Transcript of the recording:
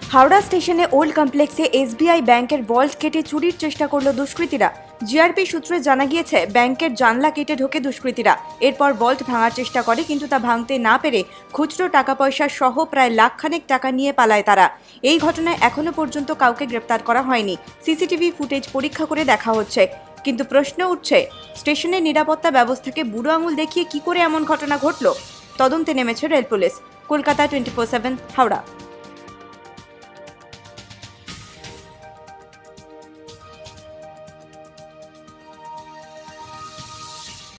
হাওড়া স্টেশনে ওল্ড কমপ্লেক্সে এসবিআই ব্যাংকের ভল্ট কেটে চুরির চেষ্টা করল দুষ্কৃতীরা। জিআরপি সূত্রে জানা গিয়েছে ব্যাংকের জানলা কেটে ঢোকে দুষ্কৃতীরা। এরপর ভল্ট ভাঙার চেষ্টা করে, কিন্তু তা ভাঙতে না পেরে খুচরো টাকা পয়সা সহ প্রায় লাখখানেক টাকা নিয়ে পালায় তারা। এই ঘটনায় এখনো পর্যন্ত কাউকে গ্রেপ্তার করা হয়নি। সিসিটিভি ফুটেজ পরীক্ষা করে দেখা হচ্ছে, কিন্তু প্রশ্ন উঠছে স্টেশনের নিরাপত্তা ব্যবস্থাকে বুড়ো আঙুল দেখিয়ে কি করে এমন ঘটনা ঘটল। তদন্তে নেমেছে রেল পুলিশ। কলকাতা 24/7 হাওড়া।